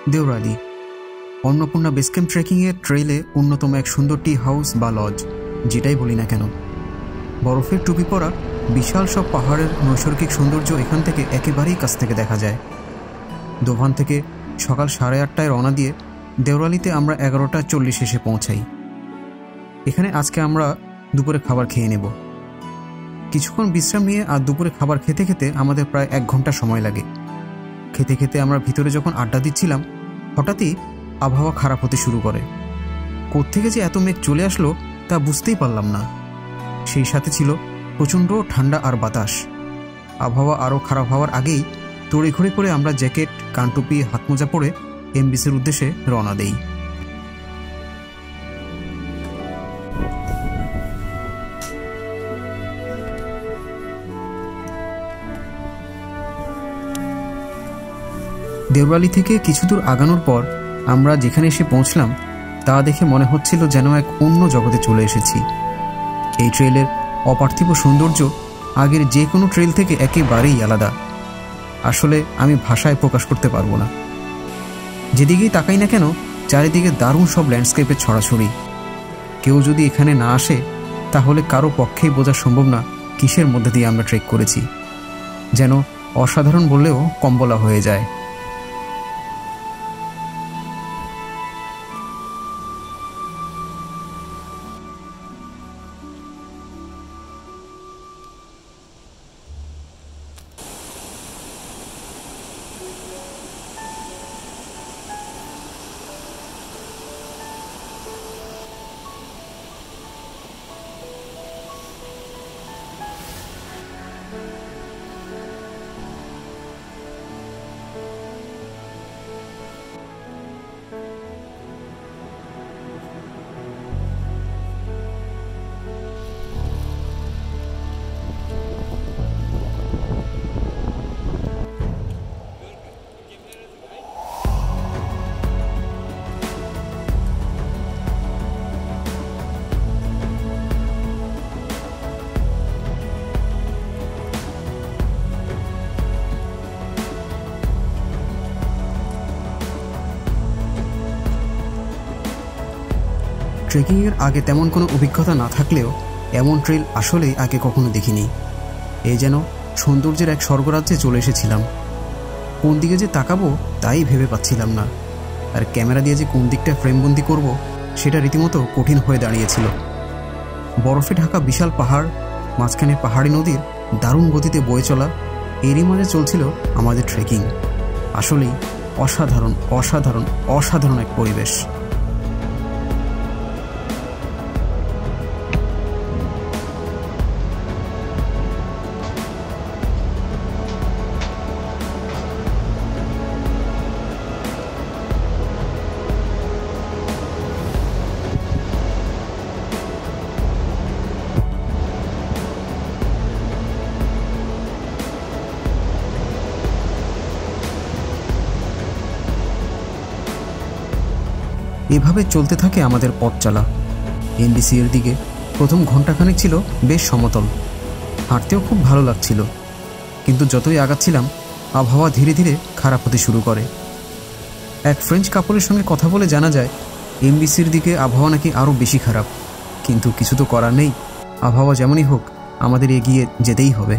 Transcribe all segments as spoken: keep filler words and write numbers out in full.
Deorali, Annapurna base camp ট্রেকিংয়ের ট্রেইলে অন্যতম এক সুন্দর টি হাউস বা লজ, যেটাই বলি না কেন। বরফের টুপি পরা বিশাল সব পাহাড়ের নৈসর্গিক সৌন্দর্য এখান থেকে একেবারেই কাছ থেকে দেখা যায়। দোভান থেকে সকাল সাড়ে আটটায় রওনা দিয়ে দেউরালিতে আমরা এগারোটা চল্লিশ এসে পৌঁছাই। এখানে আজকে আমরা দুপুরে খাবার খেয়ে নেব। কিছুক্ষণ বিশ্রাম নিয়ে আর দুপুরে খাবার খেতে খেতে আমাদের প্রায় এক ঘন্টা সময় লাগে। খেতে খেতে আমরা ভিতরে যখন আড্ডা দিচ্ছিলাম, হঠাৎই আবহাওয়া খারাপ হতে শুরু করে। কোত্থেকে যে এত মেঘ চলে আসলো তা বুঝতেই পারলাম না। সেই সাথে ছিল প্রচণ্ড ঠান্ডা আর বাতাস। আবহাওয়া আরও খারাপ হওয়ার আগেই তড়িঘড়ি করে আমরা জ্যাকেট, কানটুপি, হাতমোজা পরে এমবিসির উদ্দেশ্যে রওনা দেই। দেউরালি থেকে কিছু দূর আগানোর পর আমরা যেখানে এসে পৌঁছলাম তা দেখে মনে হচ্ছিল যেন এক অন্য জগতে চলে এসেছি। এই ট্রেলের অপার্থিব সৌন্দর্য আগের যে কোনো ট্রেল থেকে একেবারেই আলাদা। আসলে আমি ভাষায় প্রকাশ করতে পারবো না। যেদিকেই তাকাই না কেন চারিদিকে দারুণ সব ল্যান্ডস্কেপের ছড়াছড়ি। কেউ যদি এখানে না আসে তাহলে কারো পক্ষেই বোঝা সম্ভব না কিসের মধ্যে দিয়ে আমরা ট্রেক করেছি। যেন অসাধারণ বললেও কম বলা হয়ে যায়। ট্রেকিংয়ের আগে তেমন কোনো অভিজ্ঞতা না থাকলেও এমন ট্রেল আসলেই আগে কখনো দেখিনি। এই যেন সৌন্দর্যের এক স্বর্গরাজ্যে চলে এসেছিলাম। কোন দিকে যে তাকাবো তাই ভেবে পাচ্ছিলাম না। আর ক্যামেরা দিয়ে যে কোন দিকটা ফ্রেমবন্দি করব সেটা রীতিমতো কঠিন হয়ে দাঁড়িয়েছিল। বরফে ঢাকা বিশাল পাহাড়, মাঝখানে পাহাড়ি নদীর দারুণ গতিতে বয়ে চলা, এরই মাঝে চলছিল আমাদের ট্রেকিং। আসলেই অসাধারণ অসাধারণ অসাধারণ এক পরিবেশ। এভাবে চলতে থাকে আমাদের পথ চলা। এমবিসি এর দিকে প্রথম ঘন্টাখানেক ছিল বেশ সমতল, হাঁটতেও খুব ভালো লাগছিল। কিন্তু যতই আগাচ্ছিলাম আবহাওয়া ধীরে ধীরে খারাপ হতে শুরু করে। এক ফ্রেঞ্চ কাপলের সঙ্গে কথা বলে জানা যায় এমবিসির দিকে আবহাওয়া নাকি আরও বেশি খারাপ। কিন্তু কিছু তো করার নেই, আবহাওয়া যেমনই হোক আমাদের এগিয়ে যেতেই হবে।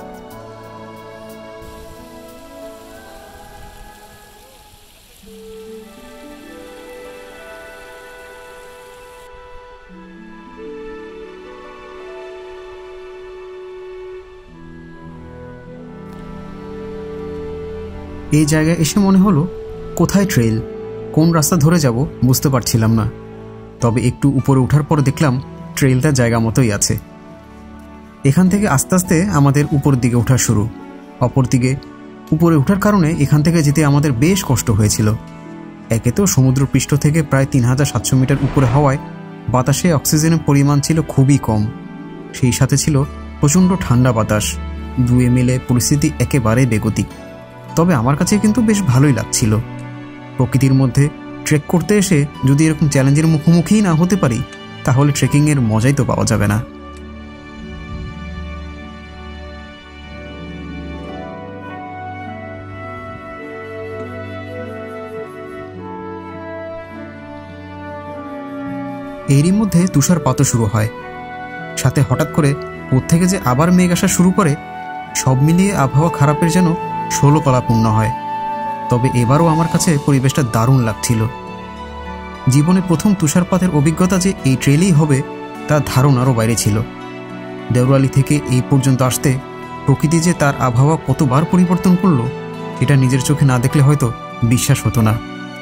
এই জায়গায় এসে মনে হলো কোথায় ট্রেল, কোন রাস্তা ধরে যাব বুঝতে পারছিলাম না। তবে একটু উপরে ওঠার পর দেখলাম ট্রেলটা জায়গা মতোই আছে। এখান থেকে আস্তে আস্তে আমাদের উপর দিকে ওঠা শুরু। অপরদিকে উপরে ওঠার কারণে এখান থেকে যেতে আমাদের বেশ কষ্ট হয়েছিল। একে তো সমুদ্র পৃষ্ঠ থেকে প্রায় তিন হাজার সাতশো মিটার উপরে হওয়ায় বাতাসে অক্সিজেনের পরিমাণ ছিল খুবই কম। সেই সাথে ছিল প্রচণ্ড ঠান্ডা বাতাস। দুয়ে মিলে পরিস্থিতি একেবারে বেগতিক। তবে আমার কাছে কিন্তু বেশ ভালোই লাগছিল। প্রকৃতির মধ্যে ট্রেক করতে এসে যদি এরকম চ্যালেঞ্জের মুখোমুখিই না হতে পারি তাহলে ট্রেকিংয়ের মজাই তো পাওয়া যাবে না। এরই মধ্যে তুষারপাতও শুরু হয়, সাথে হঠাৎ করে কোত্থেকে যে আবার মেঘ আসা শুরু করে। সব মিলিয়ে আবহাওয়া খারাপের যেন ষোলো কলাপূর্ণ হয়। তবে এবারও আমার কাছে পরিবেশটা দারুণ লাগছিল। জীবনে প্রথম তুষারপাতের অভিজ্ঞতা যে এই ট্রেলেই হবে তার ধারণারও বাইরে ছিল। দেউরালি থেকে এই পর্যন্ত আসতে প্রকৃতি যে তার আবহাওয়া কতবার পরিবর্তন করলো এটা নিজের চোখে না দেখলে হয়তো বিশ্বাস হতো না।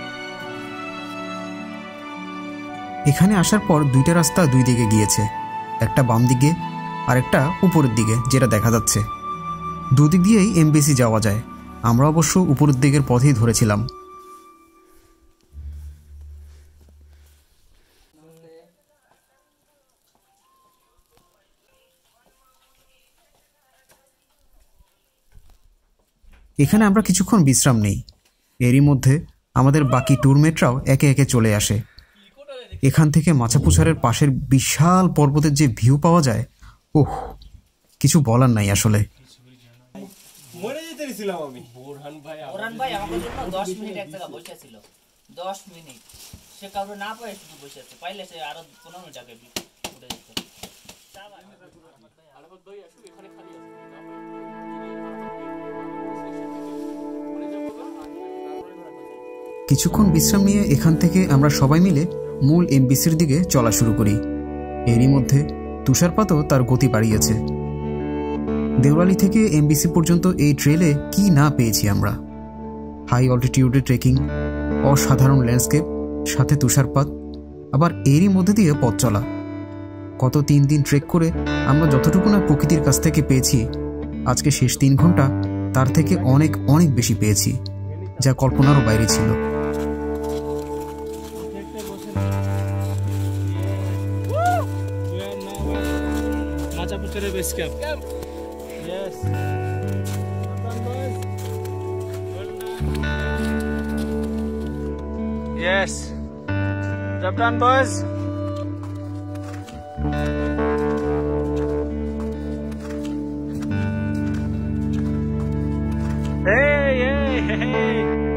এখানে আসার পর দুইটা রাস্তা দুই দিকে গিয়েছে, একটা বাম দিকে আর একটা উপরের দিকে, যেটা দেখা যাচ্ছে। দুদিক দিয়েই এমবিসি যাওয়া যায়। আমরা অবশ্য উপরের দিকের পথেই ধরেছিলাম। এখানে আমরা কিছুক্ষণ বিশ্রাম নেই। এরই মধ্যে আমাদের বাকি ট্যুরমেটরাও একে একে চলে আসে। এখান থেকে মাচাপুচারের পাশের বিশাল পর্বতের যে ভিউ পাওয়া যায়, ওহ, কিছু বলার নাই আসলে। কিছুক্ষণ বিশ্রাম নিয়ে এখান থেকে আমরা সবাই মিলে মূল এমবিসির দিকে চলা শুরু করি। এরই মধ্যে তুষারপাতও তার গতি বাড়িয়েছে। দেউরালি থেকে এমবিসি পর্যন্ত এই ট্রেলে কি না পেয়েছি আমরা। হাই অল্টিটিউডে ট্রেকিং, অসাধারণ ল্যান্ডস্কেপ, সাথে তুষারপাত, আবার এরই মধ্যে দিয়ে পথ চলা। গত তিন দিন ট্রেক করে আমরা যতটুকু না প্রকৃতির কাছ থেকে পেয়েছি, আজকে শেষ তিন ঘন্টা তার থেকে অনেক অনেক বেশি পেয়েছি, যা কল্পনারও বাইরে ছিল। Annapurna Base Camp. Yes. Yes. Job done, boys. Hey, hey, hey.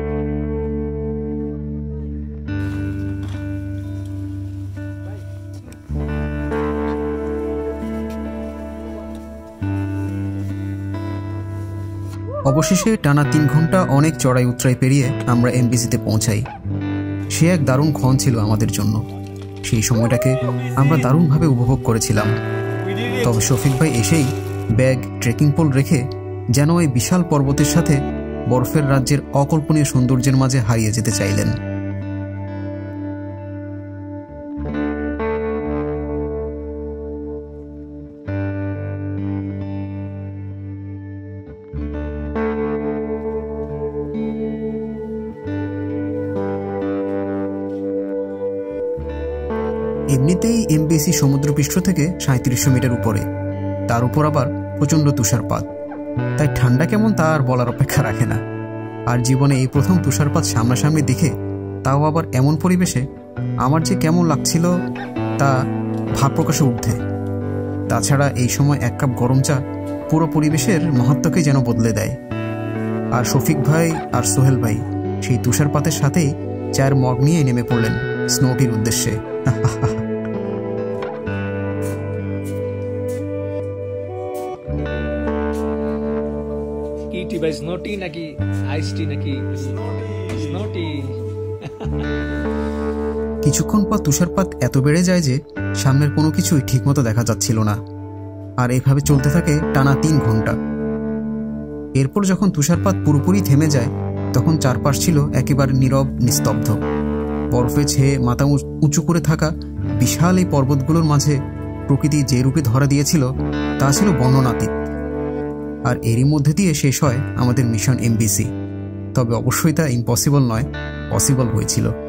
অবশেষে টানা তিন ঘন্টা অনেক চড়াই উতরাই পেরিয়ে আমরা এমবিসিতে পৌঁছাই। সে এক দারুণ ক্ষণ ছিল আমাদের জন্য। সেই সময়টাকে আমরা দারুণভাবে উপভোগ করেছিলাম। তবে শফিক ভাই এসেই ব্যাগ, ট্রেকিং পোল রেখে যেন ওই বিশাল পর্বতের সাথে বরফের রাজ্যের অকল্পনীয় সৌন্দর্যের মাঝে হারিয়ে যেতে চাইলেন। এমনিতেই এমবিসি সমুদ্রপৃষ্ঠ থেকে সাঁত্রিশশো মিটার উপরে, তার উপর আবার প্রচণ্ড তুষারপাত, তাই ঠান্ডা কেমন তা আর বলার অপেক্ষা রাখে না। আর জীবনে এই প্রথম তুষারপাত সামনাসামনি দেখে, তাও আবার এমন পরিবেশে, আমার যে কেমন লাগছিল তা ভাব প্রকাশে ঊর্ধ্বে। তাছাড়া এই সময় এক কাপ গরম চা পুরো পরিবেশের মাহাত্ম্যকে যেন বদলে দেয়। আর শফিক ভাই আর সোহেল ভাই সেই তুষারপাতের সাথেই চায়ের মগ নিয়ে নেমে পড়লেন স্নোটির উদ্দেশ্যে। কি ভাই, স্নোটি নাকি আইস টি নাকি স্নোটি? কিছুক্ষণ পর তুষারপাত এত বেড়ে যায় যে সামনের কোনো কিছুই ঠিকমতো দেখা যাচ্ছিল না। আর এভাবে চলতে থাকে টানা তিন ঘন্টা। এরপর যখন তুষারপাত পুরোপুরি থেমে যায়, তখন চারপাশ ছিল একেবারে নীরব, নিস্তব্ধ। বরফে ছেয়ে মাথা উঁচু করে থাকা বিশাল এই পর্বতগুলোর মাঝে প্রকৃতি যে রূপে ধরা দিয়েছিল তা ছিল বর্ণনাতীত। আর এরই মধ্যে দিয়ে শেষ হয় আমাদের মিশন এমবিসি। তবে অবশ্যই তা ইম্পসিবল নয়, পসিবল হয়েছিল।